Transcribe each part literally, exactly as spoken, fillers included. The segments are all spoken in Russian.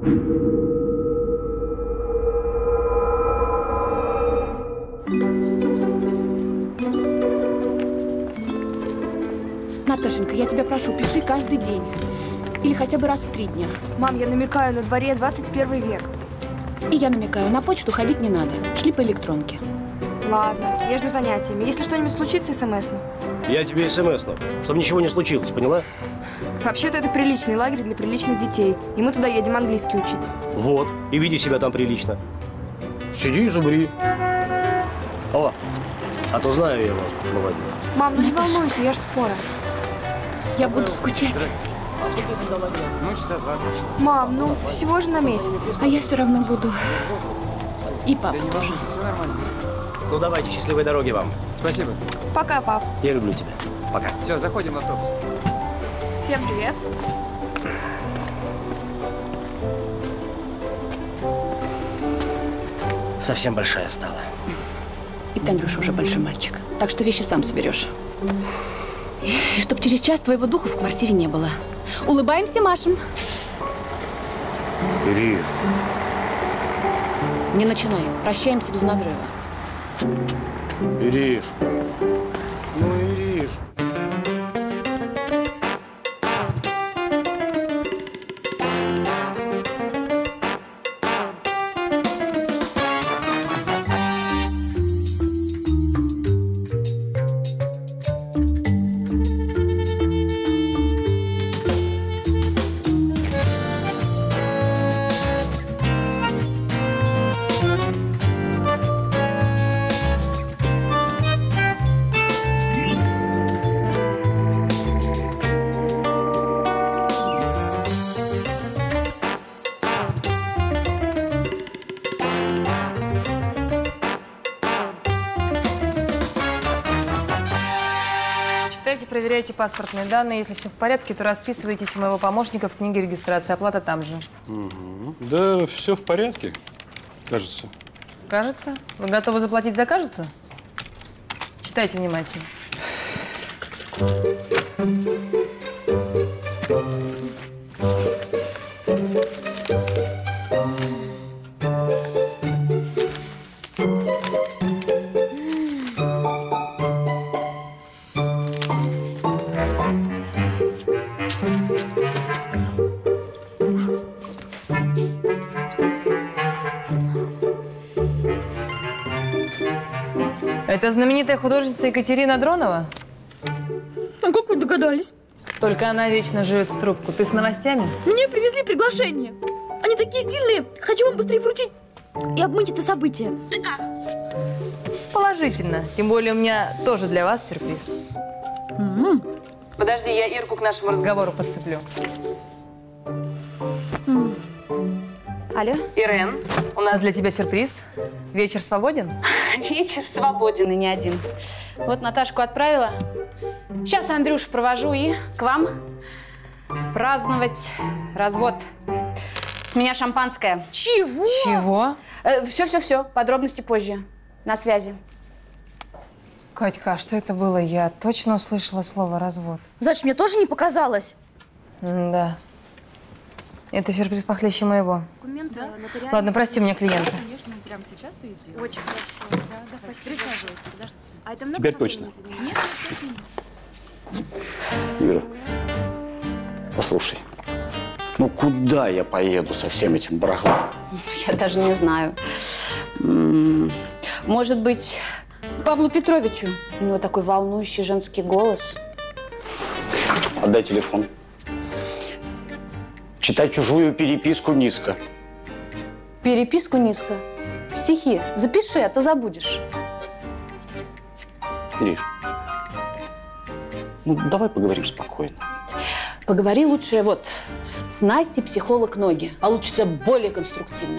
Наташенька, я тебя прошу, пиши каждый день. Или хотя бы раз в три дня. Мам, я намекаю, на дворе двадцать первый век. И я намекаю, на почту ходить не надо. Шли по электронке. Ладно, между занятиями. Если что-нибудь случится, смс-ну. Я тебе смс-ну, чтобы ничего не случилось, поняла? Вообще-то это приличный лагерь для приличных детей. И мы туда едем английский учить. Вот, и веди себя там прилично. Сиди и зубри. О, а то знаю я вас, молодец. Мам, ну не волнуйся, я ж скоро. Я буду скучать. А сколько ты дала? Ну, часа два. Мам, ну всего же на месяц. А я все равно буду. И папа да тоже. Все нормально. Ну давайте, счастливой дороги вам. Спасибо. Пока, пап. Я люблю тебя. Пока. Все, заходим в автобус. Всем привет. Совсем большая стала. И Танюша уже большой мальчик. Так что вещи сам соберешь. И чтоб через час твоего духа в квартире не было. Улыбаемся, машем. Ириш. Не начинай. Прощаемся без надрыва. Ириш. Ну, Ириш. Проверяйте паспортные данные. Если все в порядке, то расписывайтесь у моего помощника в книге регистрации. Оплата там же. Угу. Да, все в порядке, кажется. Кажется? Вы готовы заплатить за кажется? Читайте внимательно. Это знаменитая художница Екатерина Дронова? А как вы догадались? Только она вечно живет в трубку. Ты с новостями? Мне привезли приглашение. Они такие стильные. Хочу вам быстрее вручить и обмыть это событие. Ты как? Положительно. Тем более у меня тоже для вас сюрприз. Mm-hmm. Подожди, я Ирку к нашему разговору подцеплю. Mm. Алло? Ирен, у нас для тебя сюрприз. Вечер свободен? Вечер свободен и не один. Вот Наташку отправила. Сейчас Андрюшу провожу и к вам праздновать развод. С меня шампанское. Чего? Чего? Все-все-все. Подробности позже. На связи. Катька, а что это было? Я точно услышала слово «развод». Значит, мне тоже не показалось? М да. Это сюрприз похлеще моего. Документы, да? Ладно, прости меня, клиента. Конечно, прямо сейчас ты сделаешь. Очень хорошо. Да, да, спасибо. Присаживайтесь, подождите. А это много Теперь точно. Нет, нет, Ира, послушай, ну куда я поеду со всем этим барахлом? Я даже не знаю. Может быть, Павлу Петровичу? У него такой волнующий женский голос. Отдай телефон. Читать чужую переписку низко. Переписку низко? Стихи запиши, а то забудешь. Ириш, ну давай поговорим спокойно. Поговори лучше вот с Настей, психолог Ноги. Получится более конструктивно.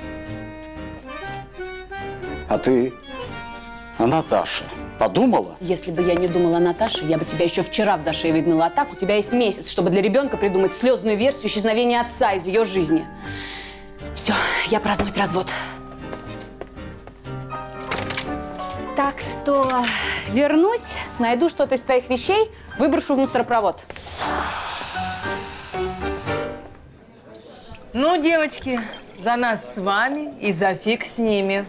А ты о Наташе подумала? Если бы я не думала о Наташе, я бы тебя еще вчера в зашей выгнала. А так у тебя есть месяц, чтобы для ребенка придумать слезную версию исчезновения отца из ее жизни. Все, я праздновать развод. Так что вернусь, найду что-то из твоих вещей, выброшу в мусоропровод. Ну, девочки, за нас с вами и за фиг с ними.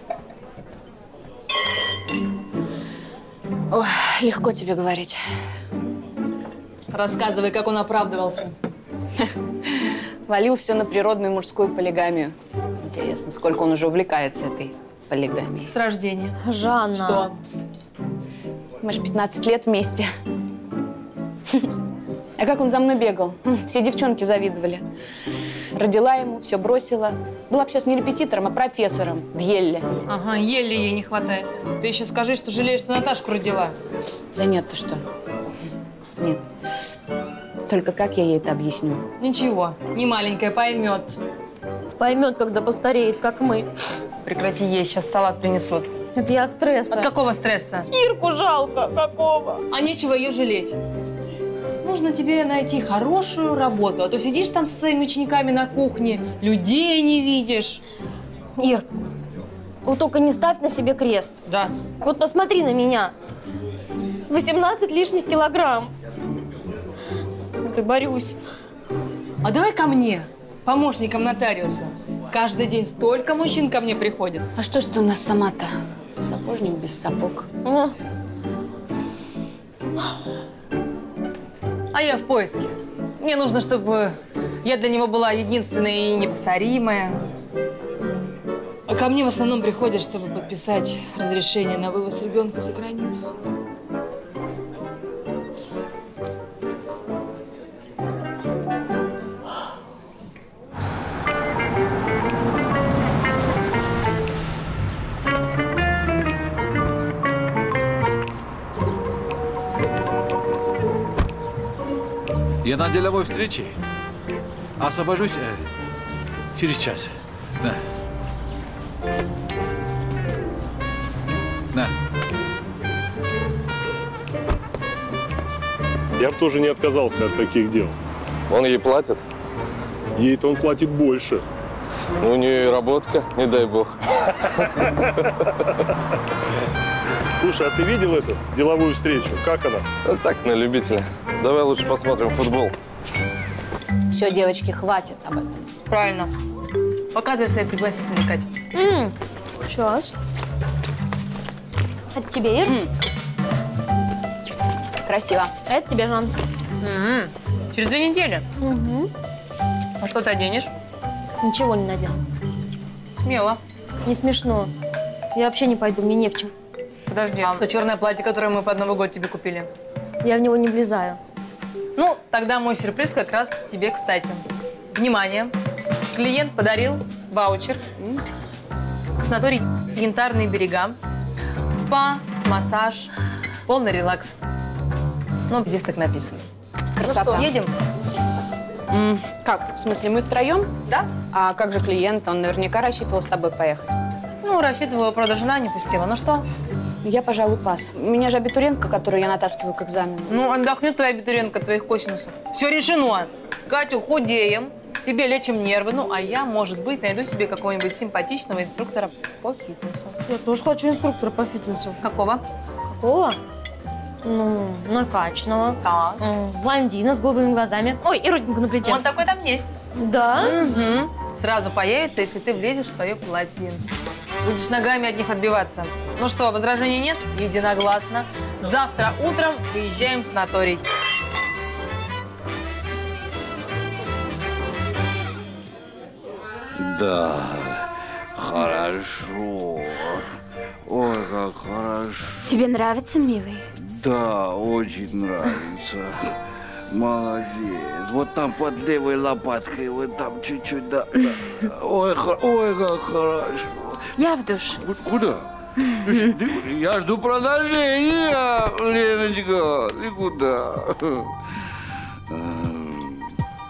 Ой, легко тебе говорить. Рассказывай, как он оправдывался. Валил все на природную мужскую полигамию. Интересно, сколько он уже увлекается этой полигамией. С рождения. Жанна. Что? Мы ж пятнадцать лет вместе. А как он за мной бегал? Все девчонки завидовали. Родила ему, все бросила. Была бы сейчас не репетитором, а профессором в Елле. Ага, еле ей не хватает. Ты еще скажи, что жалеешь, что Наташку родила. Да нет, ты что? Нет. Только как я ей это объясню? Ничего, не маленькая, поймет. Поймет, когда постареет, как мы. Прекрати есть, сейчас салат принесут. Это я от стресса. От какого стресса? Ирку жалко. Какого? А нечего ее жалеть. Нужно тебе найти хорошую работу, а то сидишь там со своими учениками на кухне, людей не видишь. Ир, вот только не ставь на себе крест. Да. Вот посмотри на меня. восемнадцать лишних килограмм. Вот и борюсь. А давай ко мне, помощником нотариуса. Каждый день столько мужчин ко мне приходит. А что ж ты у нас сама-то? Сапожник без сапог. О, А я в поиске. Мне нужно, чтобы я для него была единственная и неповторимая. А ко мне в основном приходят, чтобы подписать разрешение на вывоз ребенка за границу. Я на деловой встрече. Освобожусь э, через час. Да. Да. Я бы тоже не отказался от таких дел. Он ей платит? Ей-то он платит больше. Ну, у нее и работка, не дай бог. Слушай, а ты видел эту деловую встречу? Как она? Ну, так, на любителя. Давай лучше посмотрим футбол. Все, девочки, хватит об этом. Правильно. Показывай свои пригласительные, Кать. м, сейчас. Это тебе, Ир? Красиво. Это тебе, Жан. М-м. Через две недели. Угу. А что ты оденешь? Ничего не надену. Смело. Не смешно. Я вообще не пойду, мне не в чем. Подожди, а то черное платье, которое мы под Новый год тебе купили? Я в него не влезаю. Ну, тогда мой сюрприз как раз тебе кстати. Внимание! Клиент подарил ваучер. Санаторий «Янтарные берега». Спа, массаж, полный релакс. Ну, здесь так написано. Красота. Ну что, едем? М, как? В смысле, мы втроем? Да? А как же клиент? Он наверняка рассчитывал с тобой поехать. Ну, рассчитывала, правда, жена не пустила. Ну что? Я, пожалуй, пас. У меня же абитуриентка, которую я натаскиваю к экзамену. Ну, отдохнет твоя абитуриентка от твоих косинусов. Все решено. Катю, худеем, тебе лечим нервы. Ну, а я, может быть, найду себе какого-нибудь симпатичного инструктора по фитнесу. Я тоже хочу инструктора по фитнесу. Какого? Какого? Ну, накачанного. Так. М, Блондина с голубыми глазами. Ой, и родинку на плече. Он такой там есть. Да? Угу. Сразу появится, если ты влезешь в свое платье. Будешь ногами от них отбиваться. Ну что, возражений нет? Единогласно. Завтра утром выезжаем в санаторий. Да, хорошо. Ой, как хорошо. Тебе нравится, милый? Да, очень нравится. Молодец. Вот там под левой лопаткой, вот там чуть-чуть, да. да. Ой, хо- ой, как хорошо. Я в душ. Ку- Куда? Ты ж- ты- Я жду продолжения, Леночка. Ты куда? Эм,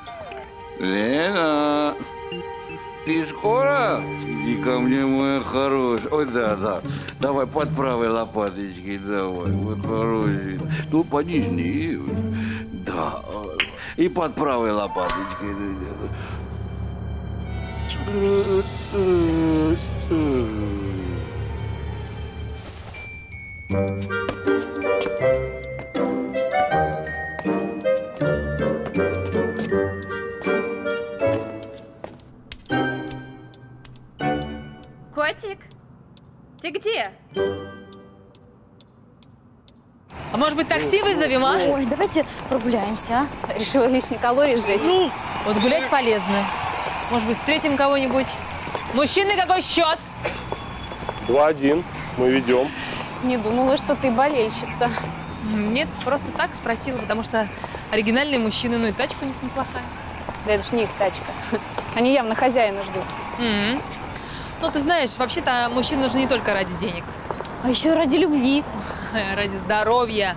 Лена, ты скоро? Иди ко мне, моя хорошая. Ой, да, да. Давай под правой лопаточкой, давай. Вот хороший. Ну, понижнее. Да. И под правой лопаточкой. Котик, ты где? А может быть, такси вызовем, а? Ой, давайте прогуляемся, а? Решила лишние калории сжечь. Ну, вот гулять полезно. Может быть, встретим кого-нибудь. Мужчины, какой счет? Два-один. Мы ведем. Не думала, что ты болельщица. Нет, просто так спросила, потому что оригинальные мужчины, ну и тачка у них неплохая. Да это ж не их тачка. Они явно хозяина ждут. Mm-hmm. Ну, ты знаешь, вообще-то мужчины нужны не только ради денег. А еще ради любви. Ради здоровья.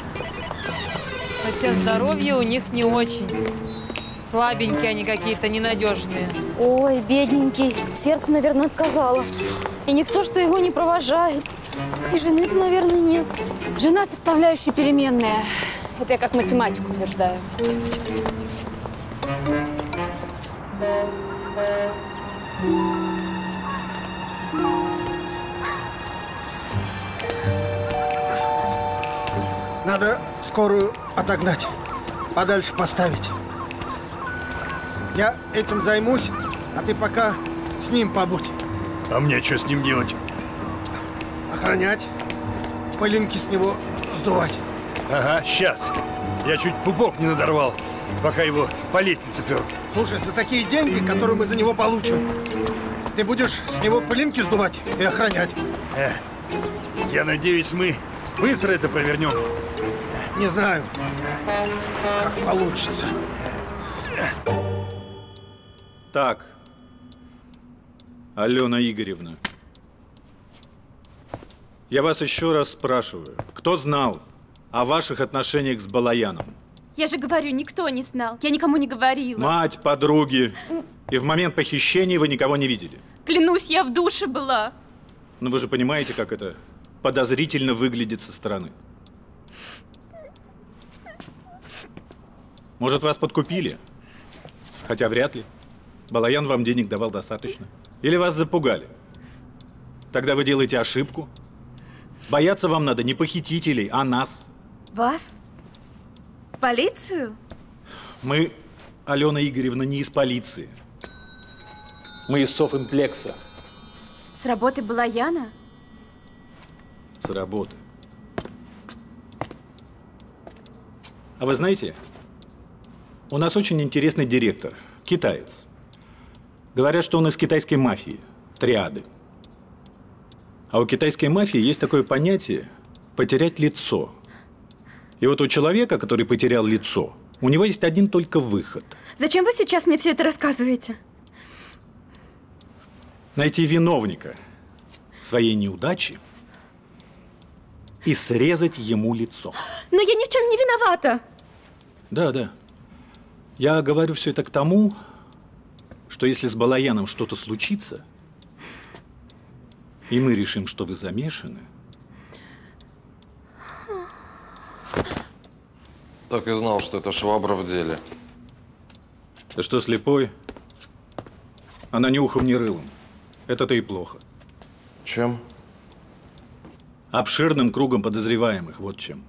Хотя здоровье у них не очень. Слабенькие они какие-то, ненадежные. Ой, бедненький. Сердце, наверное, отказало. И никто, что его не провожает. И жены-то, наверное, нет. Жена составляющая переменная. Это я как математик утверждаю. Надо скорую отогнать, подальше поставить. Я этим займусь, а ты пока с ним побудь. А мне что с ним делать? Охранять, пылинки с него сдувать. Ага, сейчас. Я чуть пупок не надорвал, пока его по лестнице пер. Слушай, за такие деньги, которые мы за него получим, ты будешь с него пылинки сдувать и охранять. Э, я надеюсь, мы быстро это провернем. Не знаю, как получится. Так, Алена Игоревна, я вас еще раз спрашиваю, кто знал о ваших отношениях с Балаяном? Я же говорю, никто не знал. Я никому не говорила. Мать, подруги. И в момент похищения вы никого не видели? Клянусь, я в душе была. Но вы же понимаете, как это подозрительно выглядит со стороны. Может, вас подкупили? Хотя вряд ли. Балаян вам денег давал достаточно. Или вас запугали? Тогда вы делаете ошибку. Бояться вам надо не похитителей, а нас. Вас? Полицию? Мы, Алена Игоревна, не из полиции. Мы из Софимплекса. С работы Балаяна? С работы. А вы знаете, у нас очень интересный директор, китаец. Говорят, что он из китайской мафии, триады. А у китайской мафии есть такое понятие «потерять лицо». И вот у человека, который потерял лицо, у него есть один только выход. Зачем вы сейчас мне все это рассказываете? Найти виновника своей неудачи и срезать ему лицо. Но я ни в чем не виновата. Да, да. Я говорю все это к тому, что если с Балаяном что-то случится, и мы решим, что вы замешаны. Так и знал, что это швабра в деле. Ты что, слепой? Она ни ухом, ни рылом. Это-то и плохо. Чем? Обширным кругом подозреваемых, вот чем.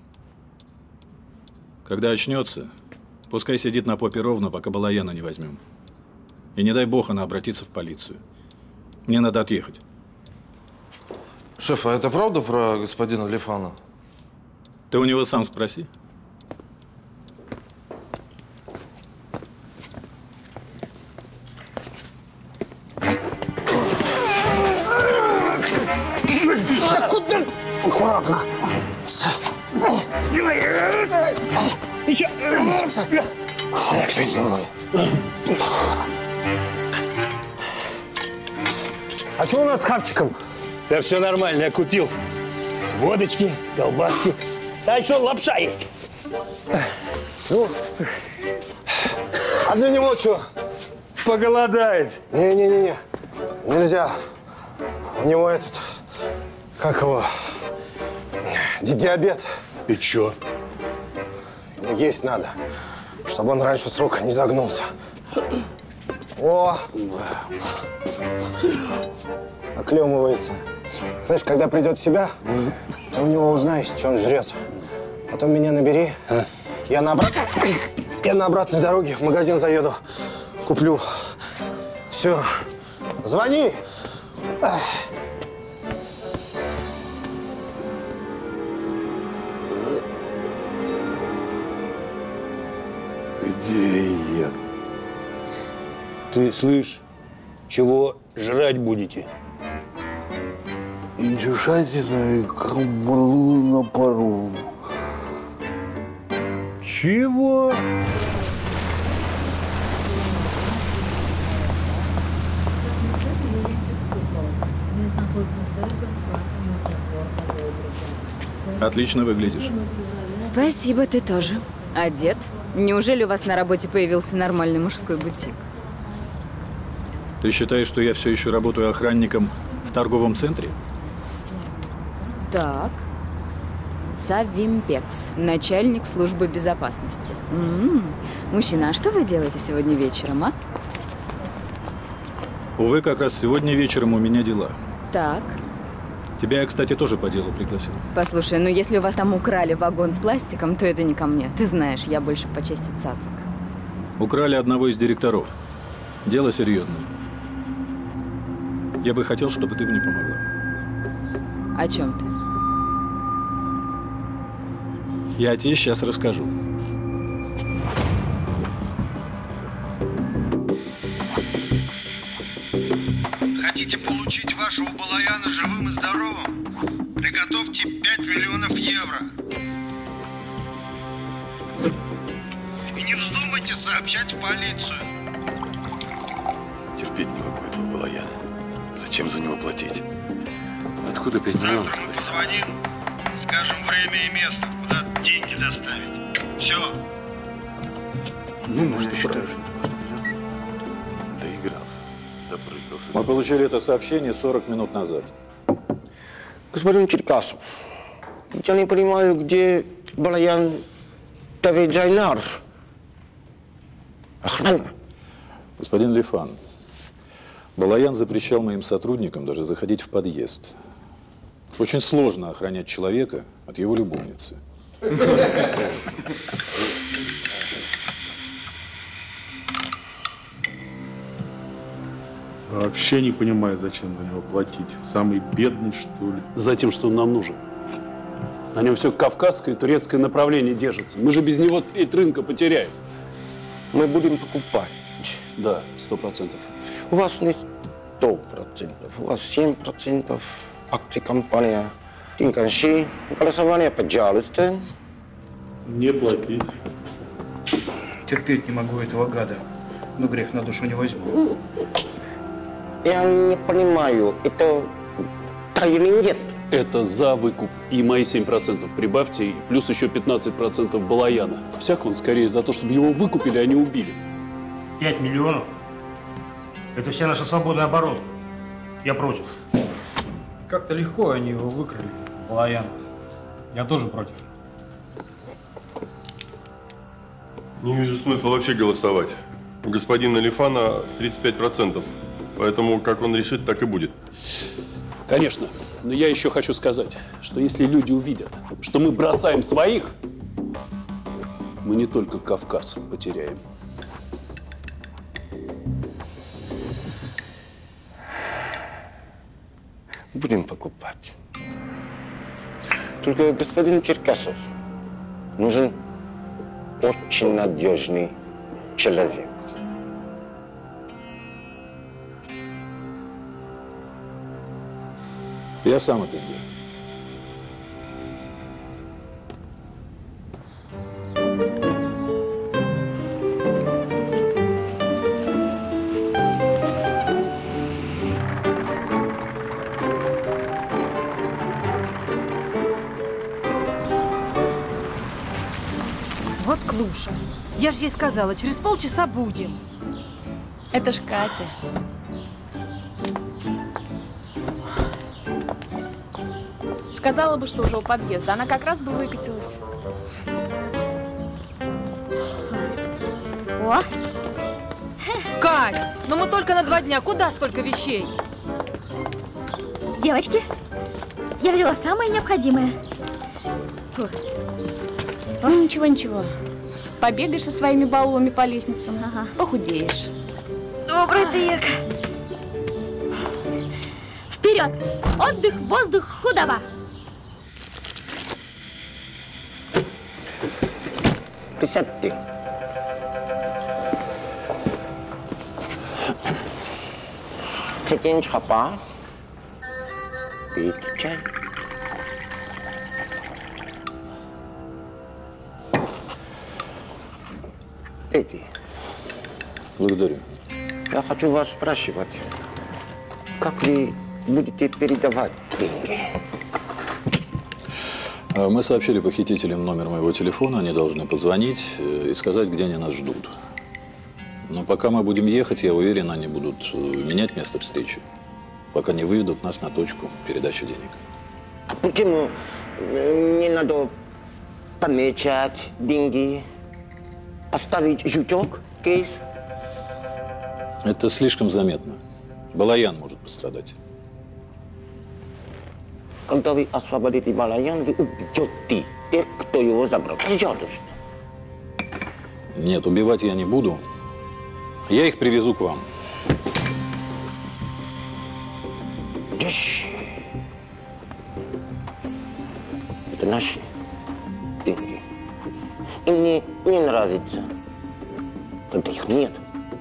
Когда очнется, пускай сидит на попе ровно, пока Балаяна не возьмем. И не дай бог она обратится в полицию. Мне надо отъехать. Шеф, а это правда про господина Лифана? Ты у него сам спроси. Да куда? Аккуратно. Еще. А что у нас с хавчиком? Да все нормально, я купил. Водочки, колбаски. А еще лапша есть. Ну, а для него что? Поголодает. Не-не-не, нельзя. У него этот, как его, ди- диабет. И чё? Ему есть надо, чтобы он раньше срока не загнулся. О! Оклемывается. Знаешь, когда придет в себя, ты у него узнаешь, что он жрет. Потом меня набери. А? Я, на обрат... Я на обратной дороге в магазин заеду. Куплю. Все. Звони. Где я? Ты слышь, чего жрать будете? Индюшатина и кабалу на пару. Чего? Отлично выглядишь. Спасибо, ты тоже. Одет? Неужели у вас на работе появился нормальный мужской бутик? Ты считаешь, что я все еще работаю охранником в торговом центре? Так. Савимпекс, начальник службы безопасности. М-м-м. Мужчина, а что вы делаете сегодня вечером, а? Увы, как раз сегодня вечером у меня дела. Так. Тебя я, кстати, тоже по делу пригласил. Послушай, ну если у вас там украли вагон с пластиком, то это не ко мне. Ты знаешь, я больше по части цацок. Украли одного из директоров. Дело серьезное. Я бы хотел, чтобы ты мне помогла. О чем ты? Я тебе сейчас расскажу. Хотите получить вашего Балаяна живым и здоровым? Приготовьте пять миллионов евро. И не вздумайте сообщать в полицию. Терпеть не могу этого Балаяна. Зачем за него платить? Откуда пять миллионов? Завтра мы позвоним, скажем время и место, куда деньги доставить. Все. Ну, может, считаю, что доигрался, допрыгался. Мы получили это сообщение сорок минут назад. Господин Черкасов, я не понимаю, где Балаян Таведжайнар. Охрана. Господин Лифан, Балаян запрещал моим сотрудникам даже заходить в подъезд. Очень сложно охранять человека от его любовницы. Вообще не понимаю, зачем за него платить. Самый бедный, что ли? За тем, что он нам нужен. На нем все кавказское и турецкое направление держится. Мы же без него треть рынка потеряем. Мы будем покупать. Да, сто процентов. У вас не сто процентов, у вас семь процентов акций компании. Тинканши, голосование, пожалуйста. Не платить. Терпеть не могу этого гада, но грех на душу не возьму. Я не понимаю, это да или нет? Это за выкуп. И мои семь процентов прибавьте, и плюс еще пятнадцать процентов Балаяна. Всяк он скорее за то, чтобы его выкупили, а не убили. Пять миллионов? Это вся наша свободная оборот. Я против. Как-то легко они его выкрали, Балаян. Я тоже против. Не вижу смысла вообще голосовать. У господина Лифана тридцать пять процентов. Поэтому, как он решит, так и будет. Конечно. Но я еще хочу сказать, что если люди увидят, что мы бросаем своих, мы не только Кавказ потеряем. Будем покупать. Только, господин Черкасов, нужен очень надежный человек. Я сам это сделаю. Вот Клуша. Я же ей сказала, через полчаса будем. Это ж Катя. Сказала бы, что уже у подъезда. Она как раз бы выкатилась. О! Кать, ну мы только на два дня. Куда столько вещей? Девочки, я взяла самое необходимое. Ну, ничего, ничего. Побегаешь со своими баулами по лестницам, ага. Похудеешь. Добрый ты, Ирка. Вперед! Отдых, воздух, худова! Присядьте. Хотите чапа? Пейте чай. Пейте. Благодарю. Я хочу вас спрашивать, как вы будете передавать деньги? Мы сообщили похитителям номер моего телефона, они должны позвонить и сказать, где они нас ждут. Но пока мы будем ехать, я уверен, они будут менять место встречи, пока не выведут нас на точку передачи денег. А почему не надо помечать деньги, поставить жучок, кейс? Это слишком заметно. Балаян может пострадать. Когда вы освободите Балаян, вы убьете тех, кто его забрал. Пожалуйста. Нет, убивать я не буду. Я их привезу к вам. Дальше. Это наши деньги. И мне не нравится, когда их нет.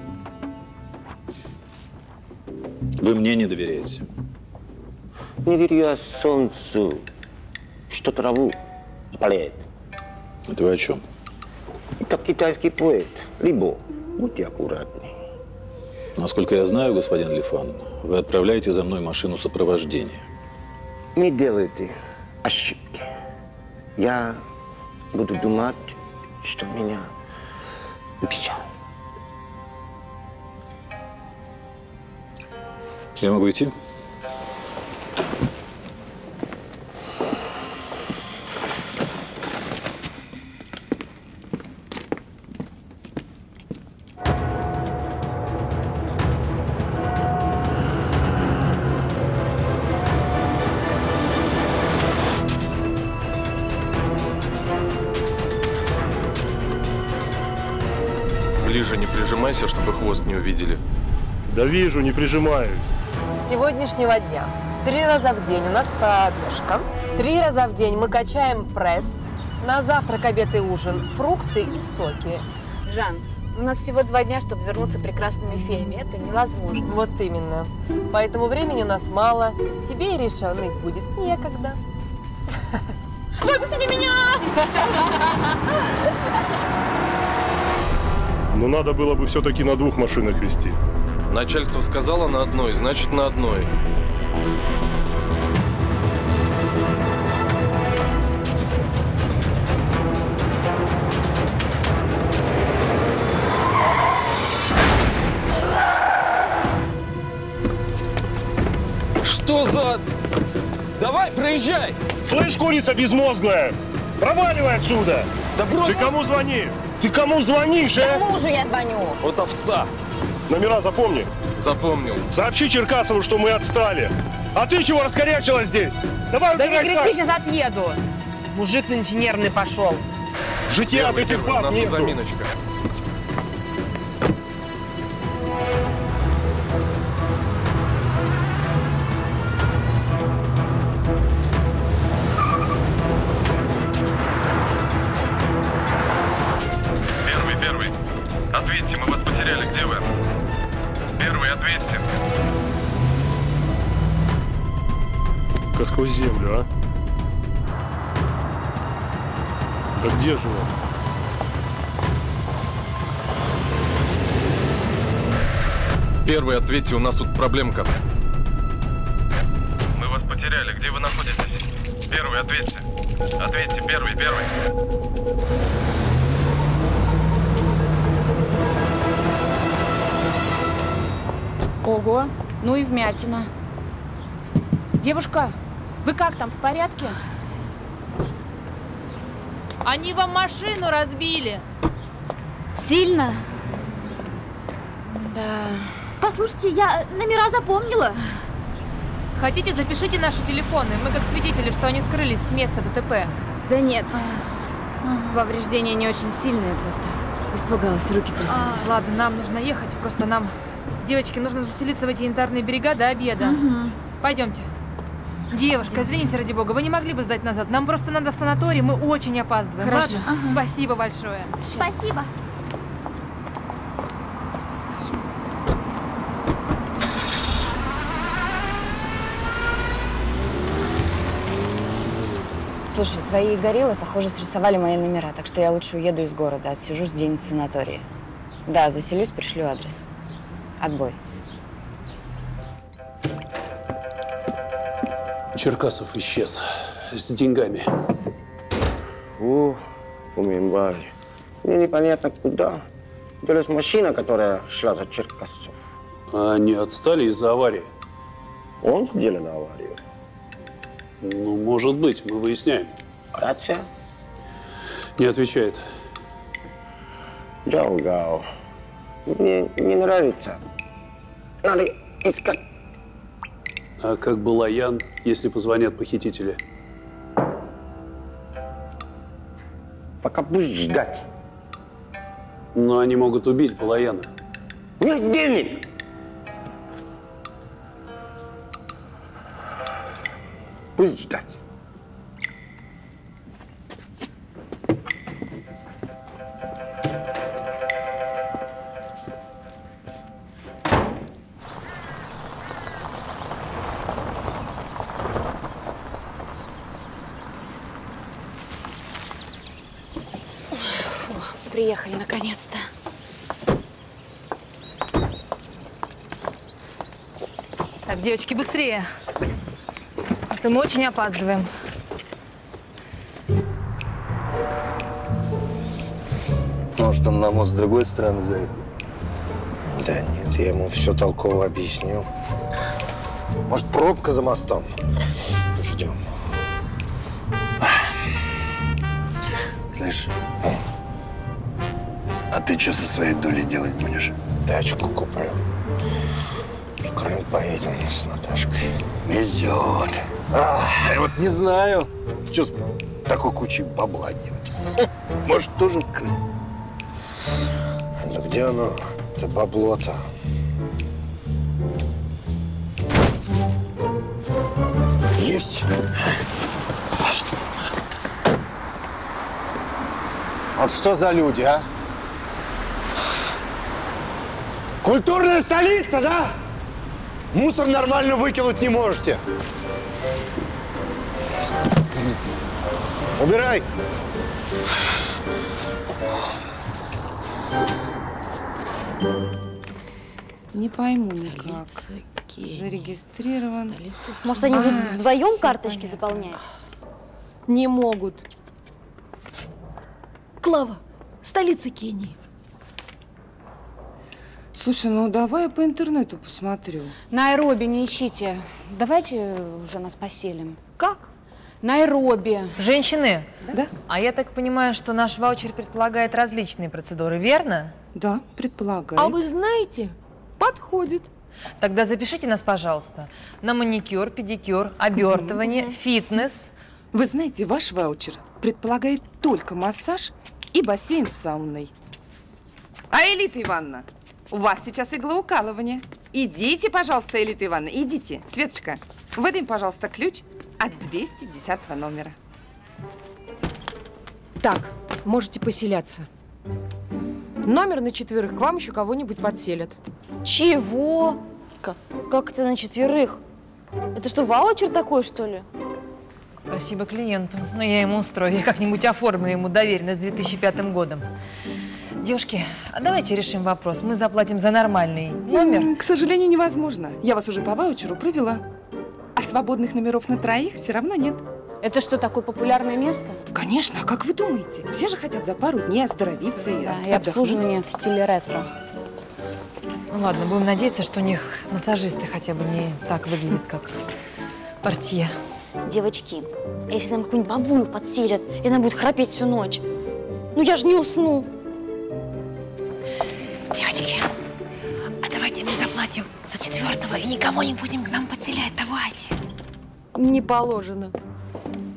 Вы мне не доверяете? Не верю я солнцу, что траву опаляет. Это вы о чем? И как китайский поэт. Либо будьте аккуратны. Насколько я знаю, господин Лифан, вы отправляете за мной машину сопровождения. Не делайте ошибки. Я буду думать, что меня убежал. Я могу идти? Ближе не прижимайся, чтобы хвост не увидели. Да вижу, не прижимаюсь. С сегодняшнего дня три раза в день у нас пробежка, три раза в день мы качаем пресс, на завтрак, обед и ужин фрукты и соки. Жан, у нас всего два дня, чтобы вернуться прекрасными феями. Это невозможно. Вот именно. Поэтому времени у нас мало. Тебе, Ириша, ныть будет некогда. Выпустите меня! Но надо было бы все-таки на двух машинах везти. Начальство сказало на одной, значит на одной. Что за... Давай, проезжай! Слышь, курица безмозглая, проваливай отсюда! Да брось! Ты кому звонишь? Ты кому звонишь, а? Мужу я звоню. Вот овца! Номера запомни. Запомнил. Сообщи Черкасову, что мы отстали. А ты чего раскорячилась здесь? Давай Да не убирай кричи, так. сейчас отъеду. Мужик нынче нервный пошел. Житья от этих баб нету. Заминочка. Первый, первый. Ответьте, мы вас потеряли. Где вы? Первый, ответьте. Как сквозь землю, а? Да где же он? Первый, ответьте, у нас тут проблемка. Мы вас потеряли. Где вы находитесь? Первый, ответьте. Ответьте, первый, первый. Ого, ну и вмятина. Девушка, вы как там, в порядке? Они вам машину разбили. Сильно? Да. Послушайте, я номера запомнила. Хотите, запишите наши телефоны. Мы как свидетели, что они скрылись с места ДТП. Да нет. Повреждения не очень сильные, просто испугалась, руки трясутся. А, ладно, нам нужно ехать. Просто нам, девочки, нужно заселиться в эти янтарные берега до обеда. Угу. Пойдемте. Девушка, извините, ради бога, вы не могли бы сдать назад? Нам просто надо в санаторий, мы очень опаздываем. Хорошо. Ладно? Ага. Спасибо большое. Спасибо. Слушай, твои гориллы, похоже, срисовали мои номера, так что я лучше уеду из города, отсижусь день в санатории. Да, заселюсь, пришлю адрес. Отбой. Черкасов исчез с деньгами. О, Пумимбай. Мне непонятно куда. Делась машина, которая шла за Черкасов. А они отстали из-за аварии. Он сделал аварию? Ну, может быть, мы выясняем. Рация? Не отвечает. Джаугау. Мне не нравится. Надо искать. А как Балаян, если позвонят похитители? Пока пусть ждать. Но они могут убить Балаяна. Нет денег! Пусть ждать. Фу, приехали наконец-то. Так, девочки, быстрее. А то мы очень опаздываем. Может, он на мост с другой стороны заехал? Да нет, я ему все толково объясню. Может, пробка за мостом? Ждем. Слышь, а ты что со своей долей делать будешь? Тачку куплю. В Крым поедем с Наташкой. Везет. А, я вот не знаю, что с такой кучей бабла делать. Может, тоже в Крым? Да где оно, это бабло-то? Есть. Вот что за люди, а? Культурная столица, да? Мусор нормально выкинуть не можете. Убирай. Не пойму никак. Зарегистрирован. Может, они А, вдвоем всё карточки понятно. заполняют? Не могут. Клава, столица Кении. Слушай, ну давай я по интернету посмотрю. Найроби не ищите. Давайте уже нас поселим. Как? Найроби. Женщины? Да. А я так понимаю, что наш ваучер предполагает различные процедуры, верно? Да, предполагаю. А вы знаете, подходит. Тогда запишите нас, пожалуйста, на маникюр, педикюр, обертывание, фитнес. Вы знаете, ваш ваучер предполагает только массаж и бассейн с сауной. А, Элита Ивановна, у вас сейчас иглоукалывание. Идите, пожалуйста, Элита Ивановна, идите. Светочка, выдай, пожалуйста, ключ от двести десятого номера. Так, можете поселяться. Номер на четверых, к вам еще кого-нибудь подселят. Чего? Как, как это на четверых? Это что, ваучер такой, что ли? Спасибо клиенту. Но я ему устрою. Я как-нибудь оформлю ему доверенность с две тысячи пятым годом. Девушки, а давайте решим вопрос. Мы заплатим за нормальный номер. К сожалению, невозможно. Я вас уже по ваучеру провела. А свободных номеров на троих все равно нет. Это что, такое популярное место? Конечно, а как вы думаете? Все же хотят за пару дней оздоровиться и Да, от- и обслуживание в стиле ретро. Ну ладно, будем надеяться, что у них массажисты хотя бы не так выглядят, как портье. Девочки, если нам какую-нибудь бабулю подселят, и она будет храпеть всю ночь, ну я же не усну. Девочки, а давайте мы заплатим за четвертого и никого не будем к нам подселять. Давайте. Не положено.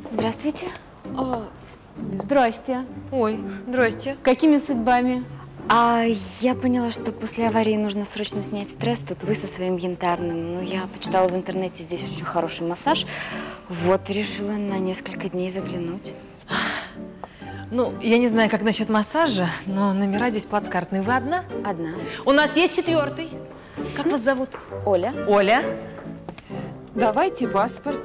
Здравствуйте. О, здрасте. Ой, здрасте. Какими судьбами? А я поняла, что после аварии нужно срочно снять стресс. Тут вы со своим янтарным. Ну, я почитала в интернете, здесь очень хороший массаж. Вот, решила на несколько дней заглянуть. Ну, я не знаю, как насчет массажа, но номера здесь плацкартные. Вы одна? Одна. У нас есть четвертый. Как вас зовут? Оля. Оля. Давайте паспорт.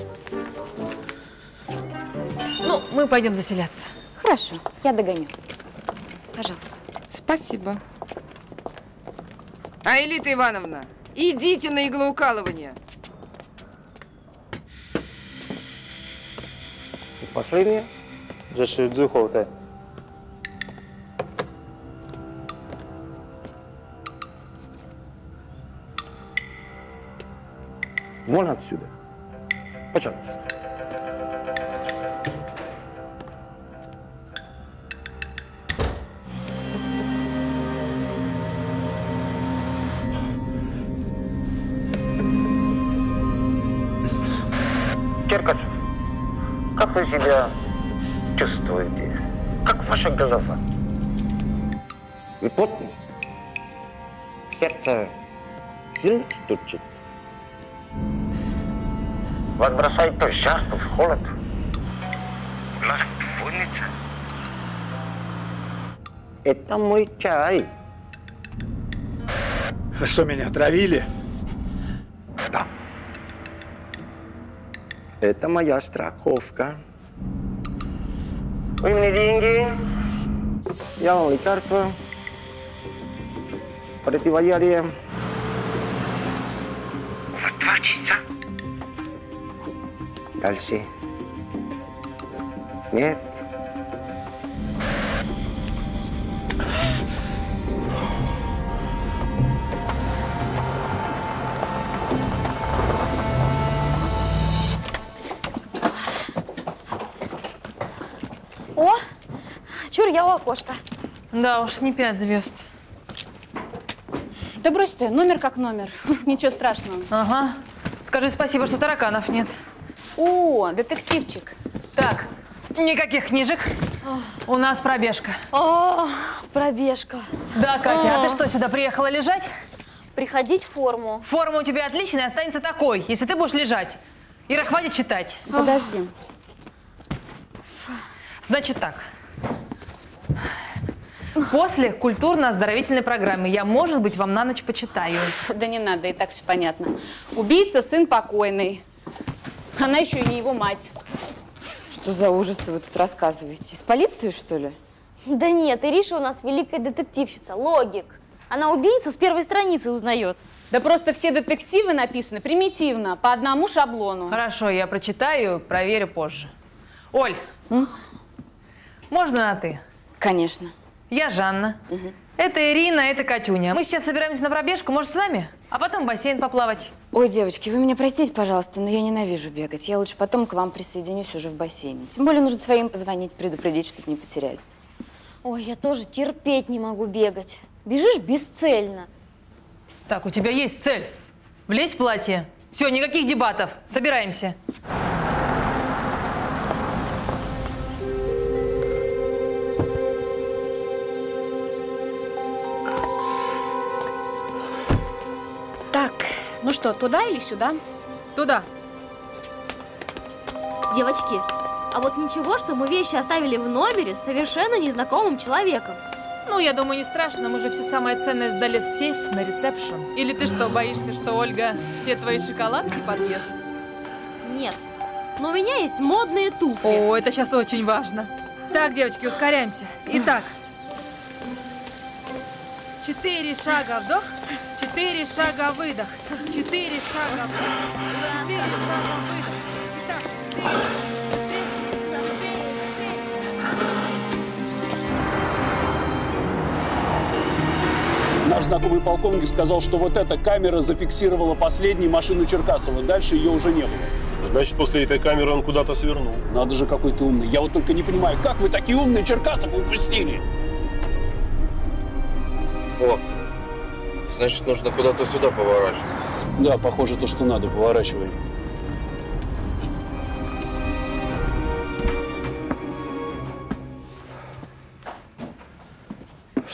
Ну, мы пойдем заселяться. Хорошо, я догоню. Пожалуйста. Спасибо. Аэлита Ивановна, идите на иглоукалывание. Последнее? Жеши Дзуховта. Вон отсюда. Пожалуйста. Черкасов, как вы себя чувствуете? Как ваша голова? Вы потный? Сердце сильно стучит? Вас бросает то в жар, то в холод. Нас больница. Это мой чай. Вы что, меня отравили? Да. Это моя страховка. Вы мне деньги? Я вам лекарство, противоядие. У вас два часа. Дальше смерть. О, чур, я у окошка. Да уж, не пять звезд. Да брось ты, номер как номер. Ничего страшного. Ага. Скажи спасибо, что тараканов нет. О, детективчик. Так, никаких книжек. У нас пробежка. О, пробежка. Да, Катя, а ты О. что, сюда приехала лежать? Приходить в форму. Форма у тебя отличная, останется такой, если ты будешь лежать. Ира, хватит читать. Подожди. Значит так. После культурно-оздоровительной программы я, может быть, вам на ночь почитаю. Да не надо, и так все понятно. Убийца, сын покойный. Она еще и не его мать. Что за ужасы вы тут рассказываете? Из полиции, что ли? Да нет, Ириша у нас великая детективщица, логик. Она убийцу с первой страницы узнает. Да просто все детективы написаны примитивно, по одному шаблону. Хорошо, я прочитаю, проверю позже. Оль, М? можно на «ты»? Конечно. Я Жанна. Угу. Это Ирина, это Катюня. Мы сейчас собираемся на пробежку, может, с нами? А потом в бассейн поплавать. Ой, девочки, вы меня простите, пожалуйста, но я ненавижу бегать. Я лучше потом к вам присоединюсь уже в бассейне. Тем более нужно своим позвонить, предупредить, чтобы не потеряли. Ой, я тоже терпеть не могу бегать. Бежишь бесцельно. Так, у тебя есть цель. Влезь в платье. Все, никаких дебатов. Собираемся. Так, ну что, туда или сюда? Туда. Девочки, а вот ничего, что мы вещи оставили в номере с совершенно незнакомым человеком. Ну, я думаю, не страшно. Мы же все самое ценное сдали в сейф на ресепшн. Или ты что, боишься, что Ольга все твои шоколадки подъест? Нет, но у меня есть модные туфли. О, это сейчас очень важно. Так, девочки, ускоряемся. Итак. Четыре шага вдох, четыре шага выдох, четыре шага вдох, четыре шага выдох. Итак, Наш знакомый полковник сказал, что вот эта камера зафиксировала последнюю машину Черкасова. Дальше ее уже не было. Значит, после этой камеры он куда-то свернул. Надо же, какой ты умный. Я вот только не понимаю, как вы такие умные Черкасова упустили? О, значит, нужно куда-то сюда поворачивать. Да, похоже, то, что надо. Поворачивай.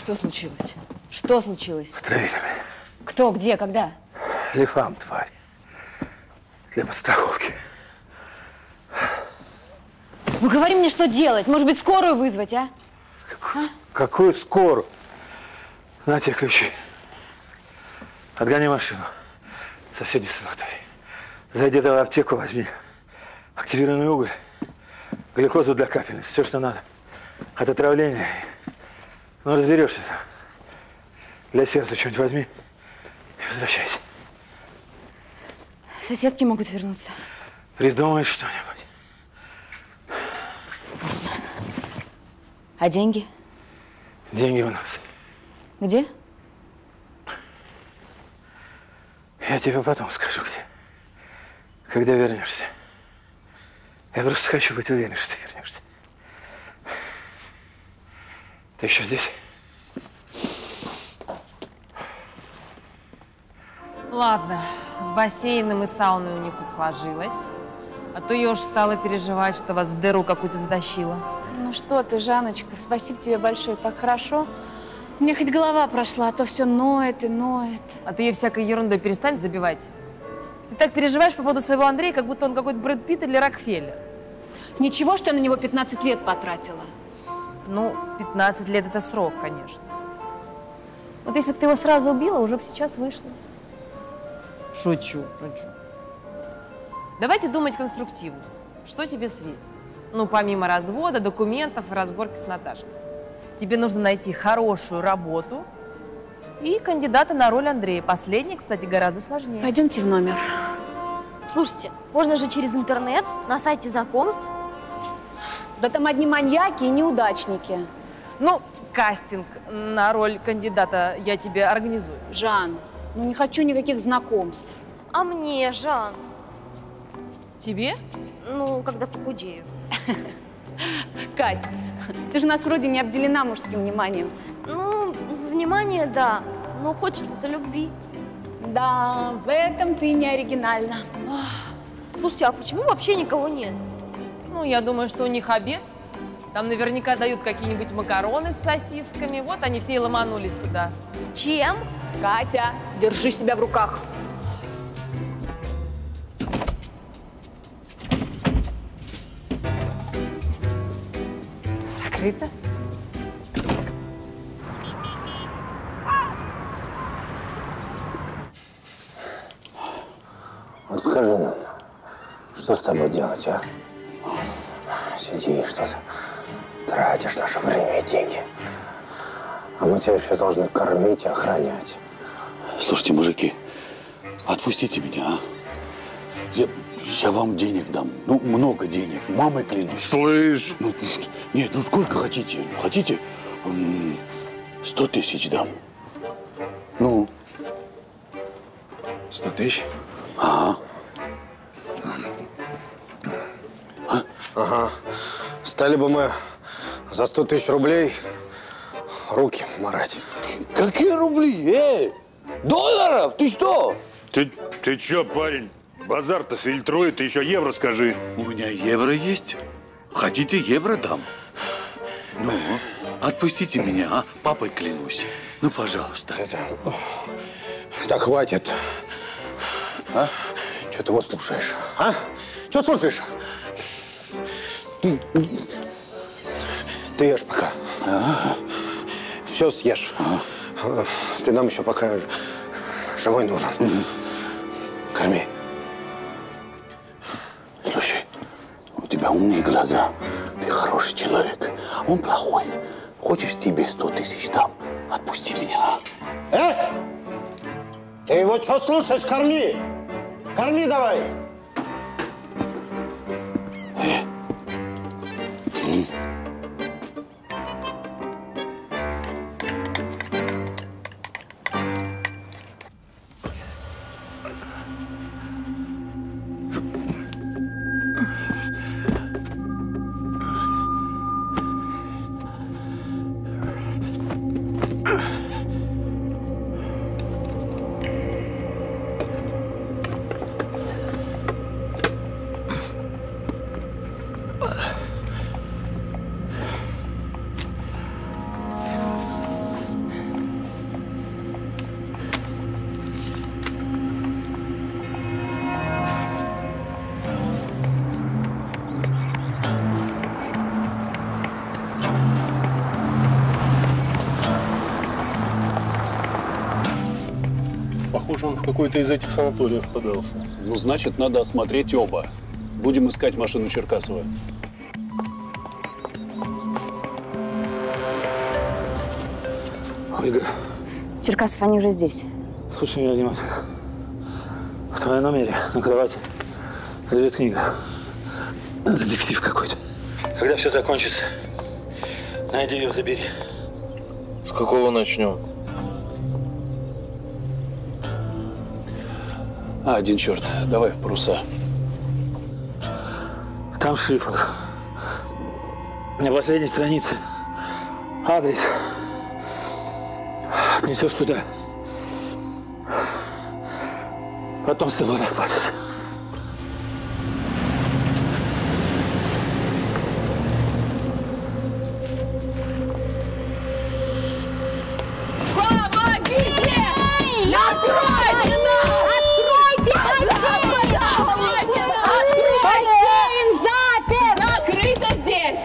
Что случилось? Что случилось? Отравили. Кто, где, когда? Лифан, тварь. Для подстраховки. Ну говори мне, что делать. Может быть, скорую вызвать, а? а? Какую скорую? На тебе ключи. Отгони машину. Соседний санаторий. Зайди в аптеку, возьми активированный уголь, глюкозу для капельниц, все, что надо. От отравления. Ну, разберешься там. Для сердца что-нибудь возьми и возвращайся. Соседки могут вернуться. Придумай что-нибудь. Поздно. А деньги? Деньги у нас. Где? Я тебе потом скажу, где. Когда вернешься. Я просто хочу быть уверен, что ты вернешься. Ты еще здесь? Ладно, с бассейном и сауной у них хоть сложилось. А то я уж стала переживать, что вас в дыру какую-то затащила. Ну что ты, Жанночка, спасибо тебе большое, так хорошо. Мне хоть голова прошла, а то все ноет и ноет. А ты ее всякой ерундой перестань забивать. Ты так переживаешь по поводу своего Андрея, как будто он какой-то Брэд Питт или Рокфеллер. Ничего, что я на него пятнадцать лет потратила. Ну, пятнадцать лет – это срок, конечно. Вот если бы ты его сразу убила, уже бы сейчас вышло. Шучу, шучу. Давайте думать конструктивно. Что тебе светит? Ну, помимо развода, документов и разборки с Наташкой. Тебе нужно найти хорошую работу и кандидата на роль Андрея. Последний, кстати, гораздо сложнее. Пойдемте в номер. Слушайте, можно же через интернет, на сайте знакомств. Да там одни маньяки и неудачники. Ну, кастинг на роль кандидата я тебе организую. Жан, ну не хочу никаких знакомств. А мне, Жан? Тебе? Ну, когда похудею. Кать, ты же у нас вроде не обделена мужским вниманием. Ну, внимание, да. Но хочется-то любви. Да, в этом ты не оригинальна. Слушайте, а почему вообще никого нет? Ну, я думаю, что у них обед. Там наверняка дают какие-нибудь макароны с сосисками. Вот они все и ломанулись туда. С чем? Катя, держи себя в руках. Закрыто? Вот скажи нам, что с тобой делать, а? Сидишь тут, тратишь наше время и деньги. А мы тебя еще должны кормить и охранять. Слушайте, мужики, отпустите меня, а? Я, я вам денег дам. Ну, много денег. Мамой клянусь. Слышь? Ну, нет, ну сколько хотите? Хотите? Сто тысяч дам. Ну? Сто тысяч? Ага. А? Ага. Стали бы мы за сто тысяч рублей руки марать. Какие рубли? Эй! Долларов? Ты что? Ты, ты чё, парень? Базар-то фильтрует, ты еще евро скажи. У меня евро есть. Хотите, евро дам? Ну, отпустите меня, а? Папой клянусь. Ну, пожалуйста. Это... Так, хватит. А? Что ты вот слушаешь? А? Что слушаешь? Ты, ты ешь пока. Ага. Все съешь. Ага. Ты нам еще пока живой нужен. Угу. Корми. Слушай, у тебя умные глаза. Ты хороший человек. Он плохой. Хочешь, тебе сто тысяч дам? Отпусти меня. Э? Ты его что слушаешь? Корми! Корми давай! Э? М? Похоже, он в какой-то из этих санаториев подался. Ну, значит, надо осмотреть оба. Будем искать машину Черкасова. Ольга. Черкасов, они уже здесь. Слушай меня внимательно. В твоем номере на кровати лежит книга. Детектив какой-то. Когда все закончится, найди ее, забери. С какого начнем? А, один черт. Давай в паруса. Там шифр. На последней странице адрес. Несешь туда. Потом с тобой расплатятся. Помогите! Откройте нас! Откройте! Откройте! Бассейн запер! Закрыто здесь!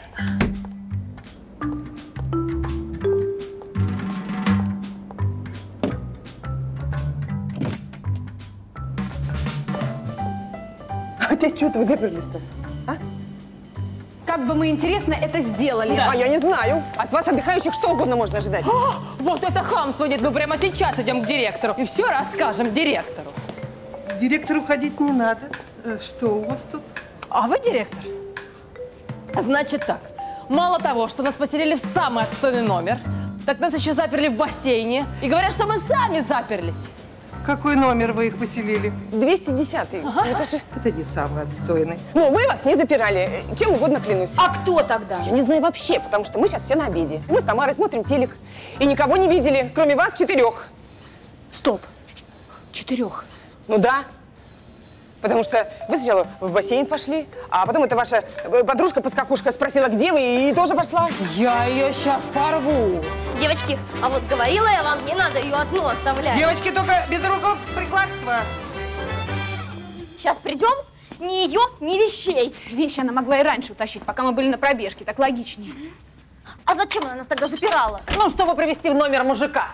Опять что-то вы заперлись-то? А? Как бы мы, интересно, это сделали? А я не знаю. От вас, отдыхающих, что угодно можно ожидать. О, вот это хамство! Нет, мы прямо сейчас идем к директору и все расскажем директору. К директору ходить не надо. Что у вас тут? А вы директор? Значит так, мало того, что нас поселили в самый отстойный номер, так нас еще заперли в бассейне и говорят, что мы сами заперлись. Какой номер вы их поселили? двести десятый. Ага. Это же это не самый отстойный. Ну, мы вас не запирали. Чем угодно клянусь. А кто тогда? Я не знаю вообще, потому что мы сейчас все на обеде. Мы с Тамарой смотрим телек. И никого не видели, кроме вас четырех. Стоп. Четырех? Ну да. Потому что вы сначала в бассейн пошли, а потом эта ваша подружка-поскакушка спросила, где вы, и тоже пошла. Я ее сейчас порву. Девочки, а вот говорила я вам, не надо ее одну оставлять. Девочки, только без рукоприкладства. Сейчас придем, ни ее, ни вещей. Вещи она могла и раньше утащить, пока мы были на пробежке, так логичнее. А зачем она нас тогда запирала? Ну, чтобы привести в номер мужика.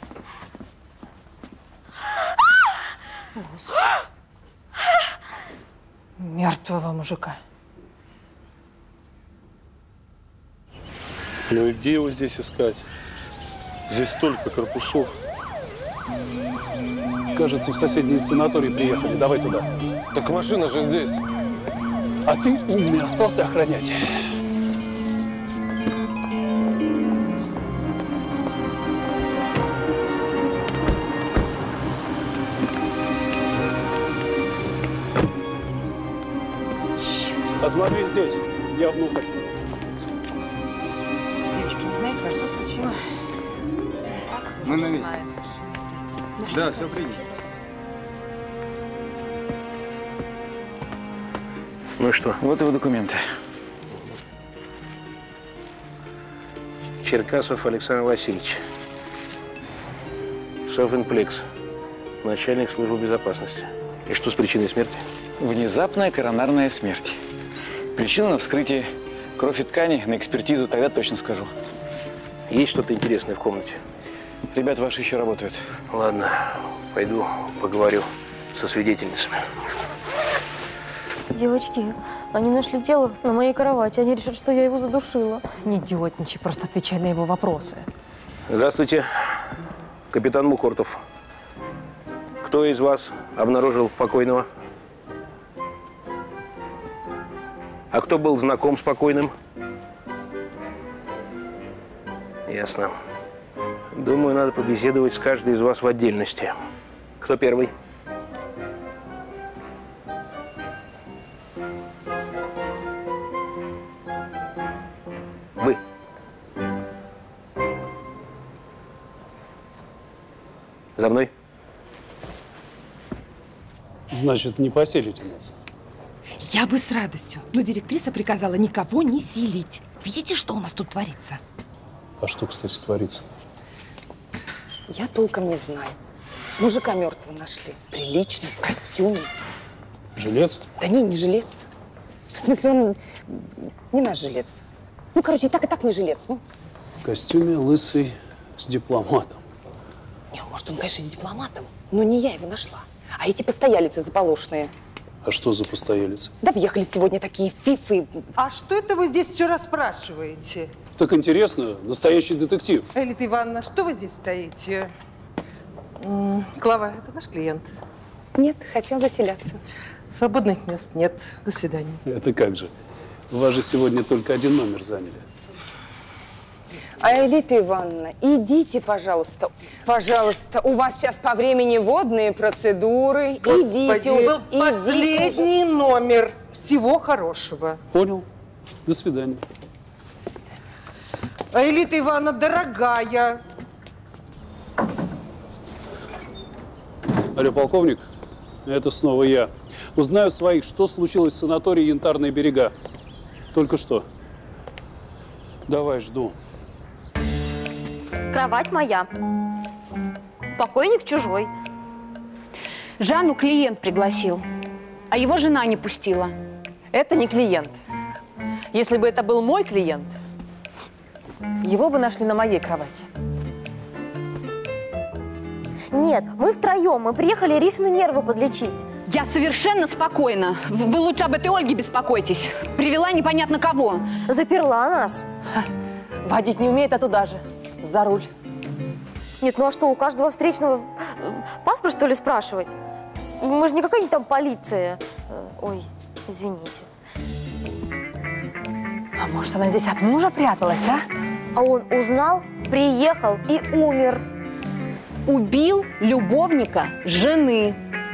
Мертвого мужика. Ну и где его здесь искать? Здесь столько корпусов. Кажется, в соседний санаторий приехали. Давай туда. Так машина же здесь. А ты умный остался охранять. Посмотри здесь. Я внутрь. Девочки, не знаете, а что случилось? Мы на месте. Да, все принято. Ну и что? Вот его документы. Черкасов Александр Васильевич. Совинплекс. Начальник службы безопасности. И что с причиной смерти? Внезапная коронарная смерть. Причина на вскрытии. Кровь и ткани на экспертизу, тогда точно скажу. Есть что-то интересное в комнате? Ребята ваши еще работают. Ладно, пойду поговорю со свидетельницами. Девочки, они нашли тело на моей кровати. Они решат, что я его задушила. Не идиотничай, просто отвечай на его вопросы. Здравствуйте, капитан Мухортов. Кто из вас обнаружил покойного? А кто был знаком с покойным? Ясно. Думаю, надо побеседовать с каждой из вас в отдельности. Кто первый? Вы. За мной. Значит, не поселите нас. Я бы с радостью, но директриса приказала никого не селить. Видите, что у нас тут творится? А что, кстати, творится? Я толком не знаю. Мужика мертвого нашли. Прилично, в костюме. Жилец? Да не, не жилец. В смысле, он не наш жилец. Ну, короче, и так, и так не жилец. Ну. В костюме, лысый, с дипломатом. Не, может, он, конечно, с дипломатом. Но не я его нашла, а эти постоялицы заполошные. А что за постоялицы? Да въехали сегодня такие фифы. А что это вы здесь все расспрашиваете? Так интересно, настоящий детектив. Элита Ивановна, что вы здесь стоите? М, Клава, это ваш клиент? Нет, хотел заселяться. Свободных мест нет. До свидания. Это как же? У вас же сегодня только один номер заняли. А, Элита Ивановна, идите, пожалуйста. Пожалуйста, у вас сейчас по времени водные процедуры. Господи, идите. был идите, последний номер. Всего хорошего. Понял. До свидания. А, Элита Ивановна, дорогая. Алло, полковник, это снова я. Узнаю своих, что случилось в санатории «Янтарные берега». Только что. Давай, жду. Кровать моя. Покойник чужой. Жанну клиент пригласил, а его жена не пустила. Это не клиент. Если бы это был мой клиент, его бы нашли на моей кровати. Нет, мы втроем. Мы приехали Иришины нервы подлечить. Я совершенно спокойна. Вы вы лучше об этой Ольге беспокойтесь. Привела непонятно кого. Заперла нас. Водить не умеет, а туда же. За руль. Нет, ну а что, у каждого встречного э, паспорт, что ли, спрашивать? Мы же не какая-нибудь там полиция. Э, Ой, извините. А может, она здесь от мужа пряталась, а? А он узнал, приехал и умер. Убил любовника жены.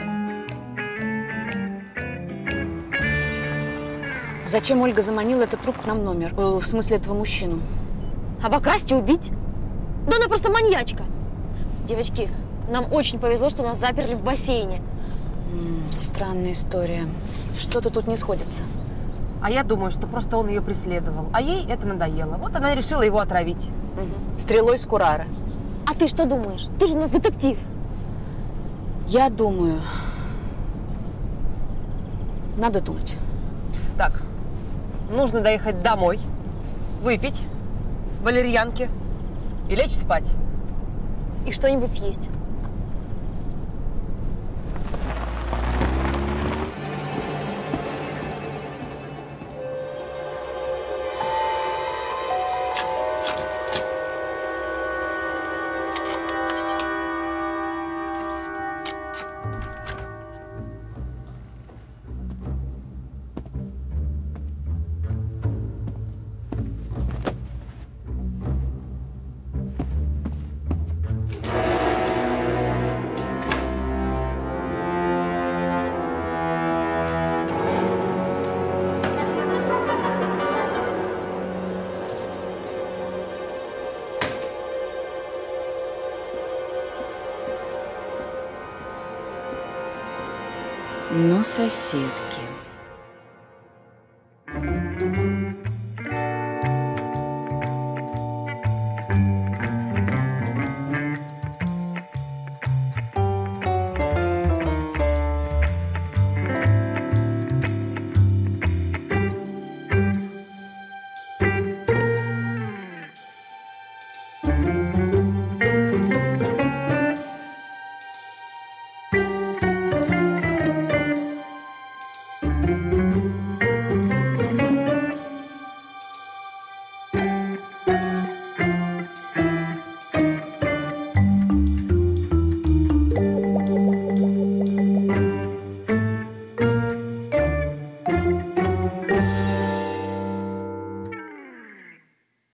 Зачем Ольга заманила этот труп к нам в номер? Э, в смысле, этого мужчину? Обокрасть и убить? Да она просто маньячка. Девочки, нам очень повезло, что нас заперли в бассейне. М, странная история. Что-то тут не сходится. А я думаю, что просто он ее преследовал. А ей это надоело. Вот она и решила его отравить. Угу. Стрелой с Курара. А ты что думаешь? Ты же у нас детектив. Я думаю, надо думать. Так, нужно доехать домой, выпить валерьянки и лечь спать. И что-нибудь съесть. Ну, соседки.